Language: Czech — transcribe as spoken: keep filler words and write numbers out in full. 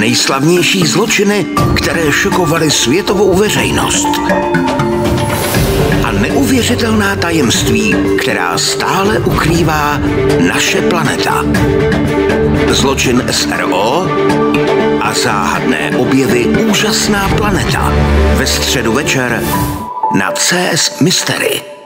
Nejslavnější zločiny, které šokovaly světovou veřejnost. A neuvěřitelná tajemství, která stále ukrývá naše planeta. Zločin S R O a záhadné objevy Úžasná planeta. Ve středu večer na C S Mystery.